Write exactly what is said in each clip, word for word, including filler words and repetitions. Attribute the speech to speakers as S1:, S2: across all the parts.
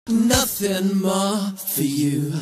S1: Nothing more for you.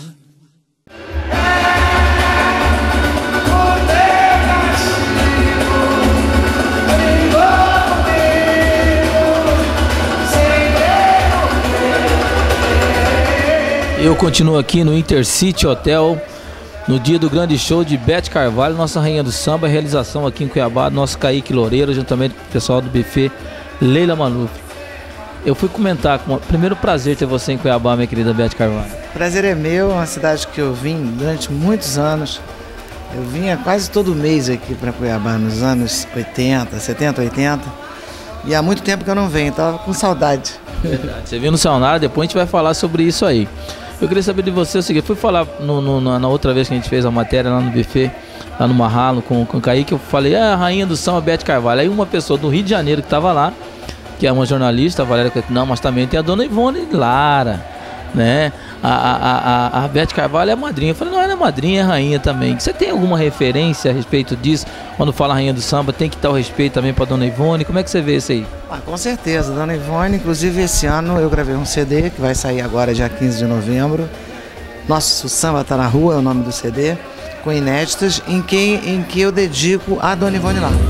S2: Eu continuo aqui no Intercity Hotel, no dia do grande show de Beth Carvalho, nossa rainha do samba, realização aqui em Cuiabá, nosso Kaique Loureiro, juntamente com o pessoal do buffet Leila Maluf. Eu fui comentar, com o primeiro prazer ter você em Cuiabá, minha querida Beth Carvalho.
S3: Prazer é meu, é uma cidade que eu vim durante muitos anos. Eu vinha quase todo mês aqui para Cuiabá, nos anos oitenta, setenta, oitenta. E há muito tempo que eu não venho, estava com saudade.
S2: Verdade. Você viu no Sayonara, depois a gente vai falar sobre isso aí. Eu queria saber de você o seguinte, fui falar no, no, na outra vez que a gente fez a matéria lá no buffet, lá no Marralo, com, com o Kaique, eu falei, ah, a rainha do samba, Beth Carvalho. Aí uma pessoa do Rio de Janeiro que estava lá, que é uma jornalista, a Valéria, não, mas também tem a dona Ivone Lara, né? A, a, a, a Beth Carvalho é madrinha. Eu falei, não, ela é madrinha, é rainha também. Você tem alguma referência a respeito disso? Quando fala rainha do samba, tem que dar o respeito também para dona Ivone. Como é que você vê isso aí?
S3: Ah, com certeza, dona Ivone. Inclusive, esse ano eu gravei um C D que vai sair agora, dia quinze de novembro. Nosso Samba Tá Na Rua é o nome do C D, com inéditas, em que, em que eu dedico a dona Ivone Lara.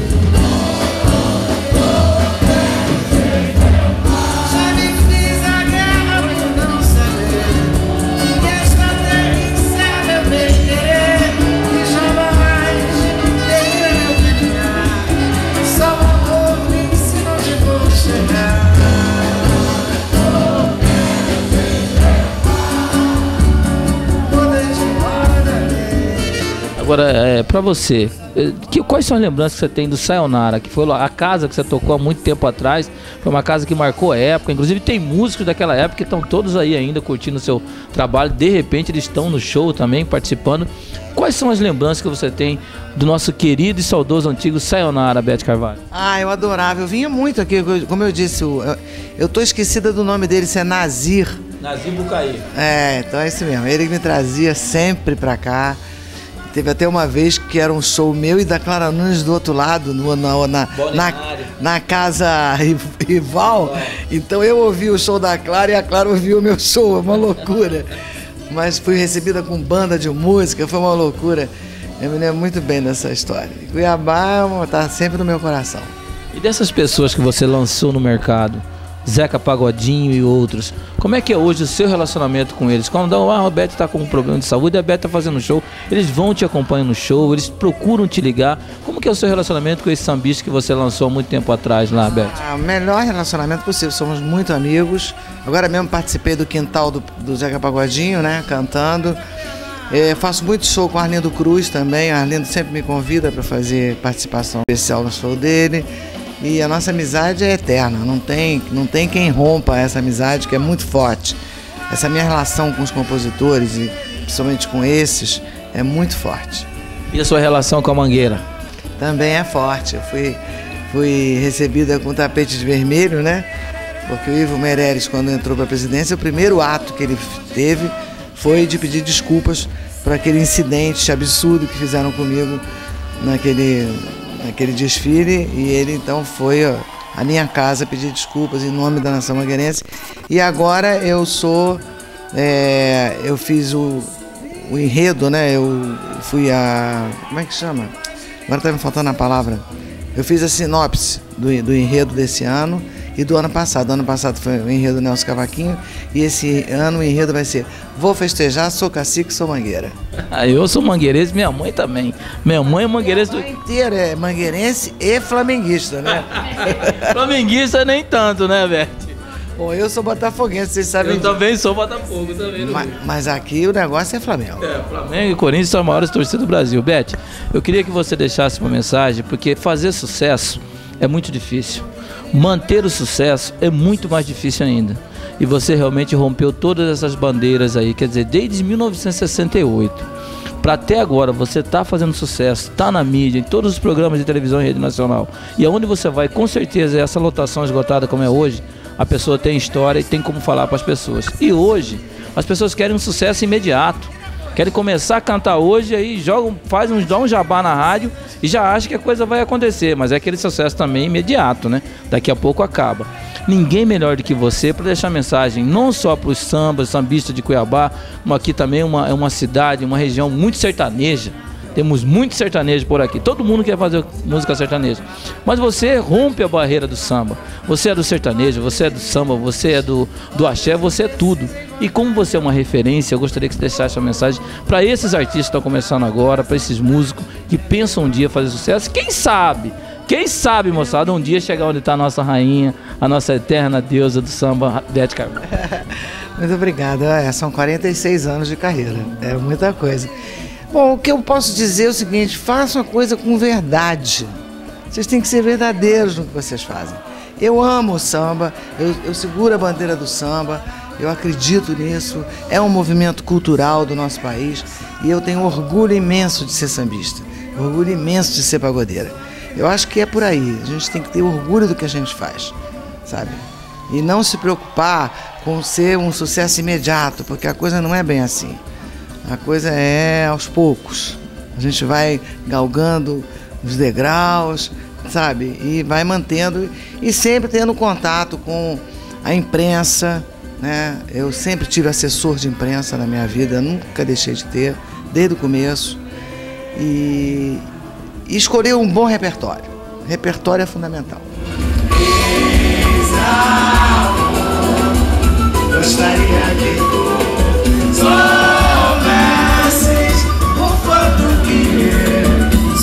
S2: Agora, é, pra você, que, quais são as lembranças que você tem do Sayonara, que foi a casa que você tocou há muito tempo atrás, foi uma casa que marcou a época, inclusive tem músicos daquela época que estão todos aí ainda curtindo o seu trabalho, de repente eles estão no show também, participando. Quais são as lembranças que você tem do nosso querido e saudoso antigo Sayonara, Beth Carvalho?
S3: Ah, eu adorava, eu vinha muito aqui, como eu disse, eu, eu tô esquecida do nome dele, isso é Nazir.
S2: Nazir Bucaí.
S3: É, então é isso mesmo, ele me trazia sempre pra cá. Teve até uma vez que era um show meu e da Clara Nunes do outro lado, no, na, na, na, na casa rival. Então eu ouvi o show da Clara e a Clara ouviu o meu show, é uma loucura. Mas fui recebida com banda de música, foi uma loucura. Eu me lembro muito bem dessa história. Cuiabá está sempre no meu coração.
S2: E dessas pessoas que você lançou no mercado, Zeca Pagodinho e outros, como é que é hoje o seu relacionamento com eles? Quando ah, a Beth está com um problema de saúde, a Beth está fazendo show, eles vão te acompanhar no show, eles procuram te ligar. Como que é o seu relacionamento com esse sambista que você lançou há muito tempo atrás lá, Beth?
S3: Ah, o melhor relacionamento possível, somos muito amigos. Agora mesmo participei do quintal do, do Zeca Pagodinho, né, cantando. É, faço muito show com o Arlindo Cruz também, o Arlindo sempre me convida para fazer participação especial no show dele. E a nossa amizade é eterna, não tem, não tem quem rompa essa amizade, que é muito forte. Essa minha relação com os compositores, e principalmente com esses, é muito forte.
S2: E a sua relação com a Mangueira?
S3: Também é forte. Eu fui, fui recebida com tapete de vermelho, né? Porque o Ivo Meirelles, quando entrou para a presidência, o primeiro ato que ele teve foi de pedir desculpas por aquele incidente absurdo que fizeram comigo naquele... naquele desfile, e ele então foi ó, à minha casa pedir desculpas em nome da nação mangueirense. E agora eu sou, é, eu fiz o, o enredo, né? Eu fui a, como é que chama? Agora está me faltando a palavra. Eu fiz a sinopse do, do enredo desse ano e do ano passado. O ano passado foi o enredo Nelson Cavaquinho e esse ano o enredo vai ser Vou Festejar, Sou Cacique, Sou Mangueira.
S2: Ah, eu sou mangueirense, minha mãe também. Minha mãe é mangueirense.
S3: Minha mãe inteira é mangueirense e flamenguista, né?
S2: Flamenguista nem tanto, né, Beth?
S3: Bom, eu sou botafoguense, vocês sabem.
S2: Eu disso. Também sou Botafogo, também.
S3: Mas, mas aqui o negócio é Flamengo.
S2: É, Flamengo e Corinthians são as maiores torcidas do Brasil. Beth, eu queria que você deixasse uma mensagem, porque fazer sucesso é muito difícil. Manter o sucesso é muito mais difícil ainda. E você realmente rompeu todas essas bandeiras aí, quer dizer, desde mil novecentos e sessenta e oito para até agora você está fazendo sucesso, está na mídia, em todos os programas de televisão e rede nacional. E aonde você vai, com certeza, essa lotação esgotada como é hoje, a pessoa tem história e tem como falar para as pessoas. E hoje, as pessoas querem um sucesso imediato. Querem começar a cantar hoje, aí jogam, faz um, dá um jabá na rádio e já acha que a coisa vai acontecer, mas é aquele sucesso também imediato, né? Daqui a pouco acaba. Ninguém melhor do que você para deixar mensagem não só para os sambas, sambistas de Cuiabá, como aqui também uma, é uma cidade, uma região muito sertaneja. Temos muito sertanejo por aqui. Todo mundo quer fazer música sertaneja. Mas você rompe a barreira do samba. Você é do sertanejo, você é do samba, você é do, do axé, você é tudo. E como você é uma referência, eu gostaria que você deixasse uma mensagem para esses artistas que estão começando agora, para esses músicos que pensam um dia fazer sucesso. Quem sabe, quem sabe, moçada, um dia chegar onde está a nossa rainha, a nossa eterna deusa do samba, Beth Carvalho.
S3: Muito obrigado. É, são quarenta e seis anos de carreira. É muita coisa. Bom, o que eu posso dizer é o seguinte: façam a coisa com verdade. Vocês têm que ser verdadeiros no que vocês fazem. Eu amo o samba, eu, eu seguro a bandeira do samba, eu acredito nisso. É um movimento cultural do nosso país e eu tenho orgulho imenso de ser sambista, orgulho imenso de ser pagodeira. Eu acho que é por aí, a gente tem que ter orgulho do que a gente faz, sabe? E não se preocupar com ser um sucesso imediato, porque a coisa não é bem assim. A coisa é aos poucos. A gente vai galgando os degraus, sabe? E vai mantendo e sempre tendo contato com a imprensa, né? Eu sempre tive assessor de imprensa na minha vida, nunca deixei de ter, desde o começo. E, e escolher um bom repertório. Repertório é fundamental. Gostaria que tu soubesses o quanto que eu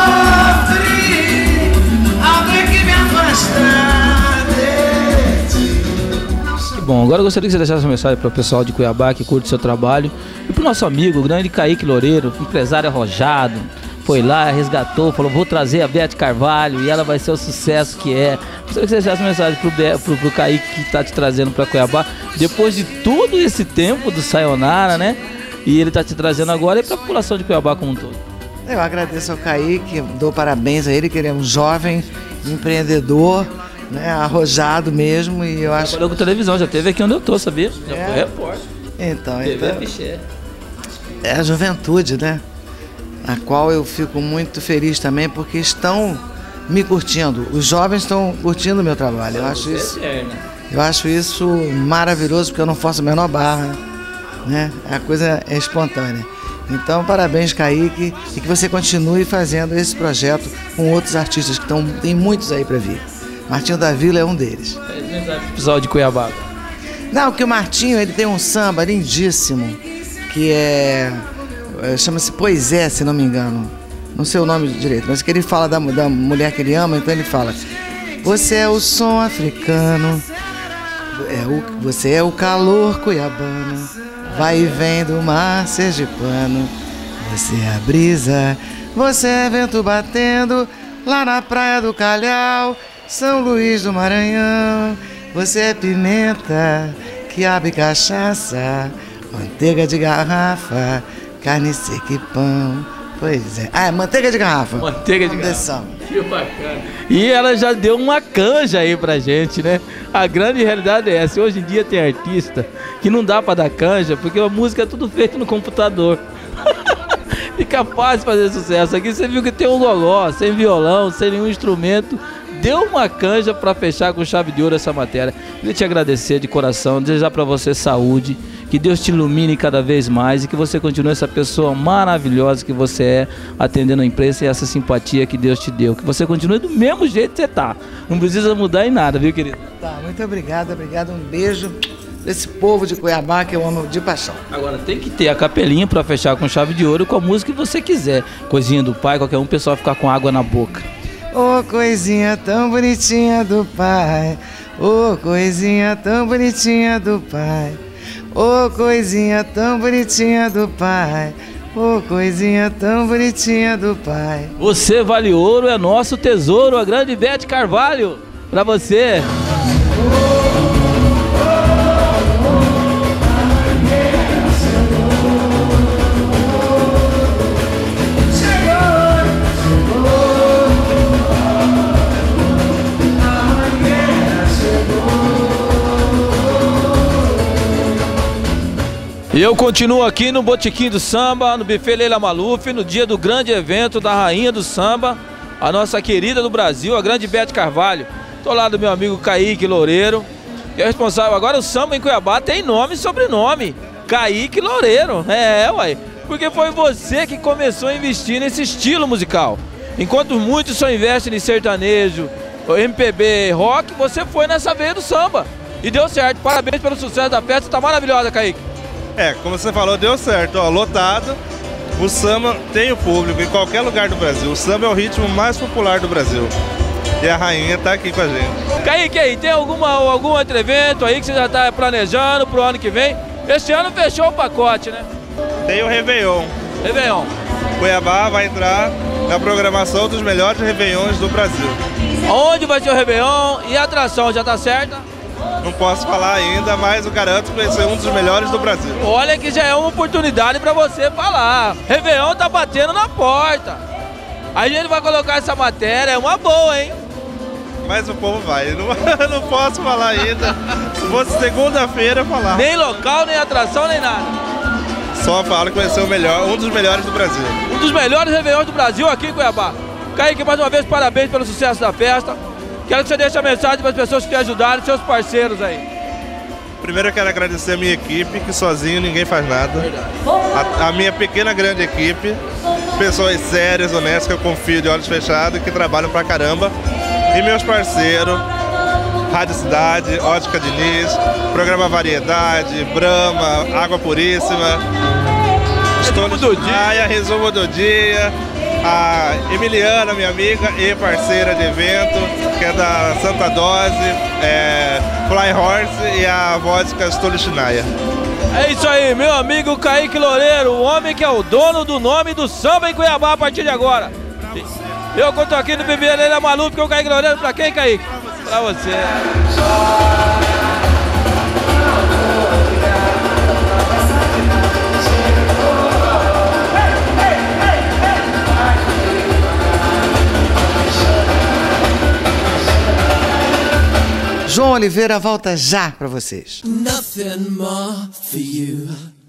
S3: sofri ao ter que me afastar de ti.
S2: Que bom, agora eu gostaria que você deixasse uma mensagem para o pessoal de Cuiabá que curte o seu trabalho e para o nosso amigo, o grande Kaique Loureiro, empresário arrojado. Foi lá, resgatou, falou, vou trazer a Beth Carvalho e ela vai ser o sucesso que é. Gostaria que você deixasse uma mensagem pro, Be pro, pro Kaique que está te trazendo para Cuiabá, depois de todo esse tempo do Sayonara, né? E ele está te trazendo agora e para a população de Cuiabá como um todo.
S3: Eu agradeço ao Kaique, dou parabéns a ele, que ele é um jovem empreendedor, né, arrojado mesmo, e eu acho...
S2: Trabalhou com televisão, já teve aqui onde eu tô, sabia? Já
S3: é.
S2: foi repórter.
S3: Então,
S2: T V
S3: então é a juventude, né? A qual eu fico muito feliz também, porque estão me curtindo. Os jovens estão curtindo o meu trabalho. Eu acho isso, eu acho isso maravilhoso, porque eu não faço a menor barra, né? A coisa é espontânea. Então, parabéns, Kaique, e que você continue fazendo esse projeto com outros artistas, que estão, tem muitos aí para vir. Martinho da Vila é um deles.
S2: Pessoal de Cuiabá.
S3: Não, que o Martinho, ele tem um samba lindíssimo, que é... chama-se Poisé, se não me engano. Não sei o nome direito, mas que ele fala da, da mulher que ele ama, então ele fala: você é o som africano, é o, você é o calor cuiabano, vai e vem do mar sergipano, você é a brisa, você é vento batendo lá na praia do Calhau, São Luís do Maranhão, você é pimenta, quiabo e cachaça, manteiga de garrafa, carne seca e pão. Pois é. Ah, é manteiga de garrafa.
S2: Manteiga de garrafa. Que bacana. E ela já deu uma canja aí pra gente, né? A grande realidade é essa. Hoje em dia tem artista que não dá pra dar canja, porque a música é tudo feito no computador. Fica fácil fazer sucesso. Aqui você viu que tem um gogó, sem violão, sem nenhum instrumento. Deu uma canja para fechar com chave de ouro essa matéria. Queria te agradecer de coração, desejar para você saúde, que Deus te ilumine cada vez mais e que você continue essa pessoa maravilhosa que você é, atendendo a imprensa e essa simpatia que Deus te deu. Que você continue do mesmo jeito que você tá. Não precisa mudar em nada, viu, querido?
S3: Tá, muito obrigado, obrigado. Um beijo desse povo de Cuiabá que eu amo de paixão.
S2: Agora tem que ter a capelinha para fechar com chave de ouro com a música que você quiser. Coisinha do pai, qualquer um, o pessoal ficar com água na boca.
S3: Ô, oh, coisinha tão bonitinha do pai, ô, oh, coisinha tão bonitinha do pai, ô, oh, coisinha tão bonitinha do pai, ô, oh, coisinha tão bonitinha do pai.
S2: Você vale ouro, é nosso tesouro, a grande Beth Carvalho, pra você. E eu continuo aqui no Botequim do Samba, no Buffet Leila Maluf, no dia do grande evento da Rainha do Samba, a nossa querida do Brasil, a grande Beth Carvalho. Tô lá do meu amigo Kaique Loureiro, que é responsável. Agora o samba em Cuiabá tem nome e sobrenome, Kaique Loureiro. É, uai, porque foi você que começou a investir nesse estilo musical. Enquanto muitos só investem em sertanejo, M P B, rock, você foi nessa veia do samba. E deu certo. Parabéns pelo sucesso da festa, tá maravilhosa, Kaique.
S4: É, como você falou, deu certo, ó, lotado. O samba tem o público em qualquer lugar do Brasil. O samba é o ritmo mais popular do Brasil. E a rainha tá aqui com a gente.
S2: Kaique, aí, tem alguma, algum outro evento aí que você já tá planejando pro ano que vem? Este ano fechou o pacote, né?
S4: Tem o Réveillon.
S2: Réveillon.
S4: Cuiabá vai entrar na programação dos melhores Réveillons do Brasil.
S2: Onde vai ser o Réveillon e a atração, já tá certa?
S4: Não posso falar ainda, mas eu garanto que vai ser um dos melhores do Brasil.
S2: Olha que já é uma oportunidade para você falar. Réveillon tá batendo na porta. A gente vai colocar essa matéria, é uma boa, hein?
S4: Mas o povo vai, não, não posso falar ainda. Se fosse segunda-feira, falar.
S2: Nem local, nem atração, nem nada.
S4: Só falo que vai ser o melhor, um dos melhores do Brasil.
S2: Um dos melhores Réveillons do Brasil aqui em Cuiabá. Kaique, mais uma vez, parabéns pelo sucesso da festa. Quero que você deixe a mensagem para as pessoas que te ajudaram, seus parceiros aí.
S4: Primeiro eu quero agradecer a minha equipe, que sozinho ninguém faz nada. A, a minha pequena, grande equipe, pessoas sérias, honestas, que eu confio de olhos fechados e que trabalham pra caramba. E meus parceiros, Rádio Cidade, Ótica Diniz, Programa Variedade, Brahma, Água Puríssima,
S2: Resumo do Dia,
S4: Resumo do Dia, a Emiliana, minha amiga e parceira de evento, que é da Santa Dose, é, Fly Horse e a vodka Stolichnaya.
S2: É isso aí, meu amigo Kaique Loureiro, o homem que é o dono do nome do samba em Cuiabá a partir de agora. Eu conto aqui no Buffet Leila Maluf, que é o Kaique Loureiro. Pra quem, Kaique? Pra você.
S3: João Oliveira volta já para vocês.
S1: Nothing more for you.